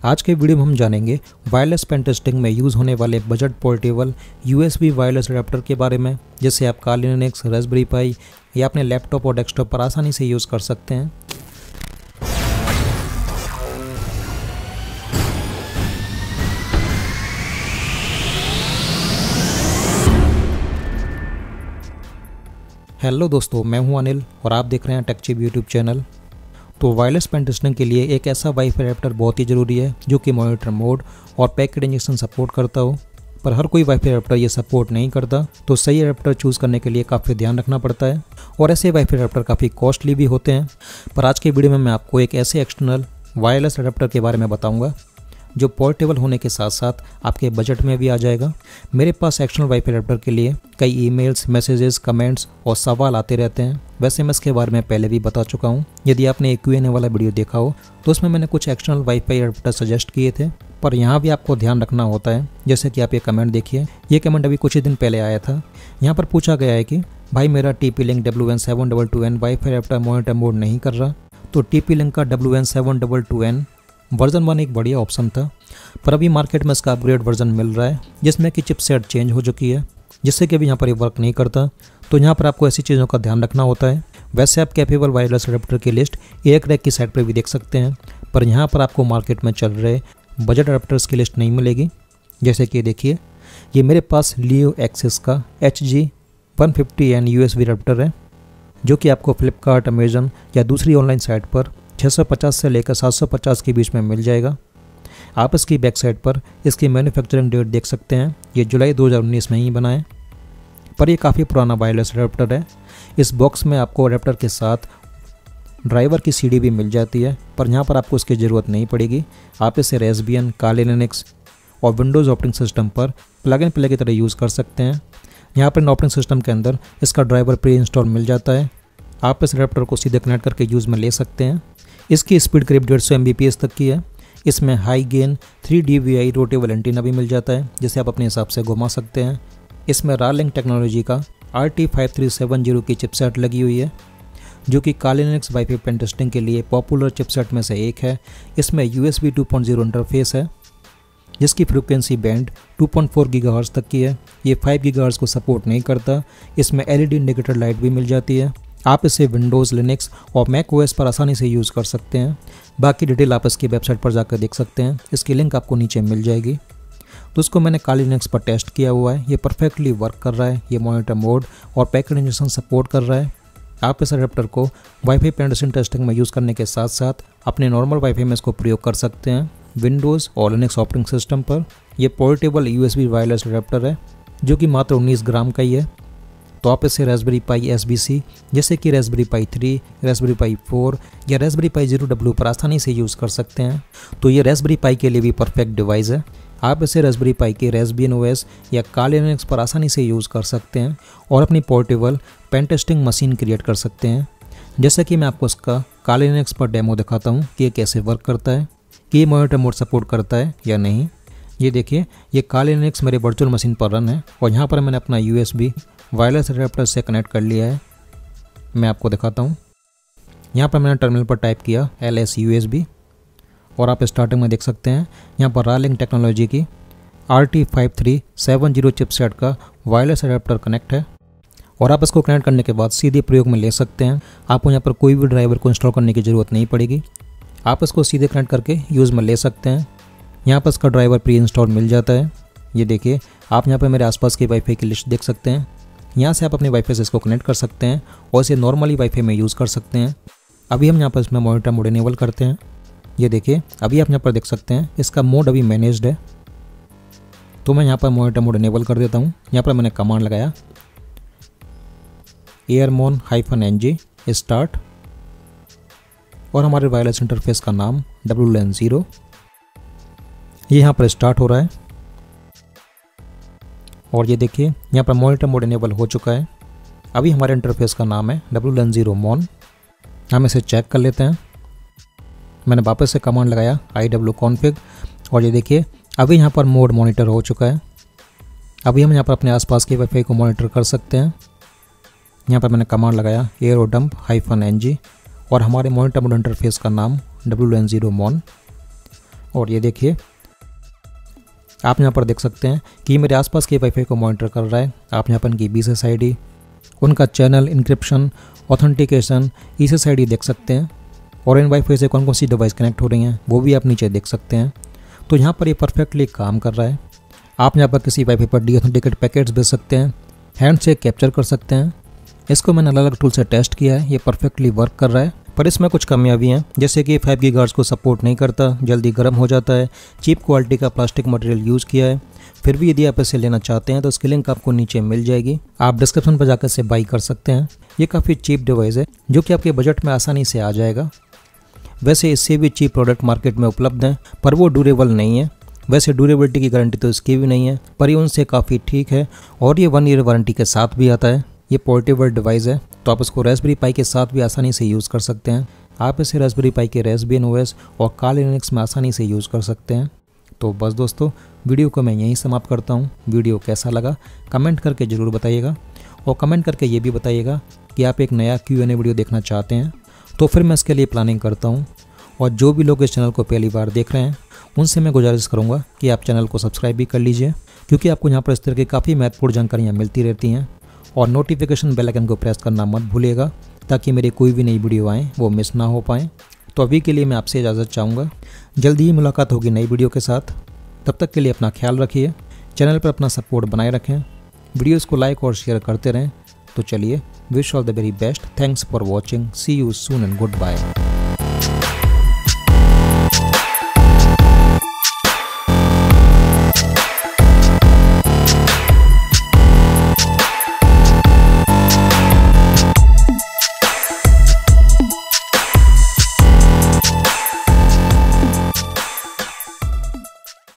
आज के वीडियो में हम जानेंगे वायरलेस पेन टेस्टिंग में यूज़ होने वाले budget portable USB wireless adapter के बारे में, जिसे आप काली लिनक्स, रास्पबेरी पाई या अपने लैपटॉप और डेस्कटॉप पर आसानी से यूज़ कर सकते हैं। हेलो दोस्तों, मैं हूं अनिल और आप देख रहे हैं टेकचिप यूट्यूब चैनल। तो वायरलेस पेन टेस्टिंग के लिए एक ऐसा वाईफाई अडेप्टर बहुत ही ज़रूरी है जो कि मॉनिटर मोड और पैकेट इंजेक्शन सपोर्ट करता हो। पर हर कोई वाईफाई अडेप्टर ये सपोर्ट नहीं करता, तो सही अडेप्टर चूज़ करने के लिए काफ़ी ध्यान रखना पड़ता है और ऐसे वाईफाई अडेप्टर काफ़ी कॉस्टली भी होते हैं। पर आज के वीडियो में मैं आपको एक ऐसे एक्सटर्नल वायरलेस अडेप्टर के बारे में बताऊँगा जो पोर्टेबल होने के साथ साथ आपके बजट में भी आ जाएगा। मेरे पास एक्सटर्नल वाईफाई अडेप्टर के लिए कई ईमेल्स, मैसेजेस, कमेंट्स और सवाल आते रहते हैं। वैसे मैं इसके बारे में पहले भी बता चुका हूँ। यदि आपने Q&A वाला वीडियो देखा हो तो उसमें मैंने कुछ एक्सटर्नल वाईफाई अडेप्टर सजेस्ट किए थे, पर यहाँ भी आपको ध्यान रखना होता है। जैसे कि आप ये कमेंट देखिए, ये कमेंट अभी कुछ ही दिन पहले आया था। यहाँ पर पूछा गया है कि भाई मेरा TP-Link WN722N wifi adapter monitor mode नहीं कर रहा। तो TP-Link का WN722N वर्जन 1 एक बढ़िया ऑप्शन था, पर अभी मार्केट में इसका अपग्रेड वर्जन मिल रहा है जिसमें कि चिपसेट चेंज हो चुकी है, जिससे कि अभी यहाँ पर ये वर्क नहीं करता। तो यहाँ पर आपको ऐसी चीज़ों का ध्यान रखना होता है। वैसे आप कैपेबल वायरलेस अडेप्टर की लिस्ट एयरक्रैक की साइट पर भी देख सकते हैं, पर यहाँ पर आपको मार्केट में चल रहे बजट अडेप्टर्स की लिस्ट नहीं मिलेगी। जैसे कि देखिए, ये मेरे पास लियो एक्सिस का HG150N USB अडेप्टर है, जो कि आपको फ्लिपकार्ट, अमेजन या दूसरी ऑनलाइन साइट पर 650 से लेकर 750 के बीच में मिल जाएगा। आप इसकी बैक साइड पर इसकी मैन्युफैक्चरिंग डेट देख सकते हैं। ये जुलाई 2019 में ही बना है, पर ये काफ़ी पुराना वायरलेस अडेप्टर है। इस बॉक्स में आपको अडेप्टर के साथ ड्राइवर की CD भी मिल जाती है, पर यहाँ पर आपको इसकी ज़रूरत नहीं पड़ेगी। आप इसे रेस्बियन, काली लिनक्स और विंडोज़ ऑपरेटिंग सिस्टम पर प्लग एंड प्ले की तरह यूज़ कर सकते हैं। यहाँ पर इन ऑपरेटिंग सिस्टम के अंदर इसका ड्राइवर प्री इंस्टॉल मिल जाता है। आप इस अडेप्टर को सीधे कनेक्ट करके यूज़ में ले सकते हैं। इसकी स्पीड करीब 150 Mbps तक की है। इसमें high gain 3 dBi rotatable antenna भी मिल जाता है, जिसे आप अपने हिसाब से घुमा सकते हैं। इसमें रालिंग टेक्नोलॉजी का RT5370 की चिपसेट लगी हुई है, जो कि Kali Linux WiFi pen testing के लिए पॉपुलर चिपसेट में से एक है। इसमें USB 2.0 इंटरफेस है, जिसकी फ्रीक्वेंसी बैंड 2.4 GHz तक की है। ये 5 GHz को सपोर्ट नहीं करता। इसमें LED इंडिकेटर लाइट भी मिल जाती है। आप इसे विंडोज़, लिनक्स और मैक OS पर आसानी से यूज़ कर सकते हैं। बाकी डिटेल आप इसकी वेबसाइट पर जाकर देख सकते हैं। इसकी लिंक आपको नीचे मिल जाएगी। तो इसको मैंने काली लिनक्स पर टेस्ट किया हुआ है। ये परफेक्टली वर्क कर रहा है। ये मॉनिटर मोड और पैकेट इंजेक्शन सपोर्ट कर रहा है। आप इस अडेप्टर को वाईफाई पेन टेस्टिंग में यूज़ करने के साथ साथ अपने नॉर्मल वाईफाई में इसको प्रयोग कर सकते हैं, विंडोज़ और लिनक्स ऑपरेटिंग सिस्टम पर। यह पोर्टेबल USB वायरलेस अडेप्टर है, जो कि मात्र 19 ग्राम का ही है। तो आप इसे रास्पबेरी पाई SBC, जैसे कि रास्पबेरी पाई 3, रास्पबेरी पाई 4 या रास्पबेरी पाई 0W पर आसानी से यूज़ कर सकते हैं। तो ये रास्पबेरी पाई के लिए भी परफेक्ट डिवाइस है। आप इसे रास्पबेरी पाई के रास्बियन OS या काली लिनक्स पर आसानी से यूज़ कर सकते हैं और अपनी portable pen testing machine create कर सकते हैं। जैसे कि मैं आपको इसका काली लिनक्स पर डेमो दिखाता हूँ कि ये कैसे वर्क करता है, कि ये मॉनिटर मोड सपोर्ट करता है या नहीं। ये देखिए, ये काली लिनक्स मेरे वर्चुअल मशीन पर रन है और यहाँ पर मैंने अपना USB वायरलेस अडेप्टर से कनेक्ट कर लिया है। मैं आपको दिखाता हूँ। यहाँ पर मैंने टर्मिनल पर टाइप किया LS USB और आप स्टार्टिंग में देख सकते हैं यहाँ पर रालिंग टेक्नोलॉजी की RT5370 चिपसेट का वायरलेस अडेप्टर कनेक्ट है और आप इसको कनेक्ट करने के बाद सीधे प्रयोग में ले सकते हैं। आपको यहाँ पर कोई भी ड्राइवर को इंस्टॉल करने की ज़रूरत नहीं पड़ेगी। आप इसको सीधे कनेक्ट करके यूज़ में ले सकते हैं। यहाँ पर इसका ड्राइवर प्री इंस्टॉल मिल जाता है। ये देखिए, आप यहाँ पर मेरे आसपास की वाईफाई की लिस्ट देख सकते हैं। यहाँ से आप अपने वाईफाई से इसको कनेक्ट कर सकते हैं और इसे नॉर्मली वाईफाई में यूज़ कर सकते हैं। अभी हम यहाँ पर इसमें मॉनिटर मोड इनेबल करते हैं। ये देखिए, अभी आप यहाँ पर देख सकते हैं इसका मोड अभी मैनेज्ड है। तो मैं यहाँ पर मॉनिटर मोड इनेबल कर देता हूँ। यहाँ पर मैंने कमांड लगाया airmon-ng स्टार्ट और हमारे वायरलेस इंटरफेस का नाम WLAN0। ये यहाँ पर स्टार्ट हो रहा है और ये देखिए, यहाँ पर मॉनिटर मोड इनेबल हो चुका है। अभी हमारे इंटरफेस का नाम है WLAN0 mon। हम इसे चेक कर लेते हैं। मैंने वापस से कमांड लगाया iwconfig और ये देखिए, अभी यहाँ पर मोड मॉनिटर हो चुका है। अभी हम यहाँ पर अपने आसपास के वाईफाई को मॉनिटर कर सकते हैं। यहाँ पर मैंने कमांड लगाया aerodump-ng और हमारे मॉनिटर मोड इंटरफेस का नाम WLAN0 mon। और ये देखिए आप यहाँ पर देख सकते हैं कि मेरे आसपास के वाईफाई को मॉनिटर कर रहा है। आप यहाँ पर इनकी BSSID, उनका चैनल, इंक्रिप्शन, ऑथेंटिकेशन, SSID देख सकते हैं और इन वाईफाई से कौन कौन सी डिवाइस कनेक्ट हो रही हैं वो भी आप नीचे देख सकते हैं। तो यहाँ पर ये परफेक्टली काम कर रहा है। आप यहाँ पर किसी वाईफाई पर डीऑथेंटिकेट पैकेट्स भेज सकते हैं, हैंड से कैप्चर कर सकते हैं। इसको मैंने अलग अलग टूल से टेस्ट किया है, ये परफेक्टली वर्क कर रहा है। पर इसमें कुछ कमियां भी हैं, जैसे कि 5 गीगाहर्ट्ज़ को सपोर्ट नहीं करता, जल्दी गर्म हो जाता है, चीप क्वालिटी का प्लास्टिक मटेरियल यूज़ किया है। फिर भी यदि आप इसे लेना चाहते हैं तो इसकी लिंक आपको नीचे मिल जाएगी, आप डिस्क्रिप्शन पर जाकर इसे बाई कर सकते हैं। ये काफ़ी चीप डिवाइस है जो कि आपके बजट में आसानी से आ जाएगा। वैसे इससे भी चीप प्रोडक्ट मार्केट में उपलब्ध हैं पर वो ड्यूरेबल नहीं है। वैसे ड्यूरेबिलिटी की गारंटी तो इसकी भी नहीं है, पर ये उनसे काफ़ी ठीक है और ये 1 ईयर वारंटी के साथ भी आता है। ये पोर्टेबल डिवाइस है तो आप इसको रास्पबेरी पाई के साथ भी आसानी से यूज़ कर सकते हैं। आप इसे रास्पबेरी पाई के रास्पबियन OS और काली लिनक्स में आसानी से यूज़ कर सकते हैं। तो बस दोस्तों, वीडियो को मैं यहीं समाप्त करता हूँ। वीडियो कैसा लगा कमेंट करके ज़रूर बताइएगा और कमेंट करके ये भी बताइएगा कि आप एक नया Q&A वीडियो देखना चाहते हैं तो फिर मैं इसके लिए प्लानिंग करता हूँ। और जो भी लोग इस चैनल को पहली बार देख रहे हैं उनसे मैं गुजारिश करूँगा कि आप चैनल को सब्सक्राइब भी कर लीजिए, क्योंकि आपको यहाँ पर इस तरह की काफ़ी महत्वपूर्ण जानकारियाँ मिलती रहती हैं। और नोटिफिकेशन बेल आइकन को प्रेस करना मत भूलिएगा ताकि मेरी कोई भी नई वीडियो आए वो मिस ना हो पाएँ। तो अभी के लिए मैं आपसे इजाज़त चाहूँगा, जल्दी ही मुलाकात होगी नई वीडियो के साथ। तब तक के लिए अपना ख्याल रखिए, चैनल पर अपना सपोर्ट बनाए रखें, वीडियोज़ को लाइक और शेयर करते रहें। तो चलिए, wish all the very best, thanks for watching, see you soon and good bye.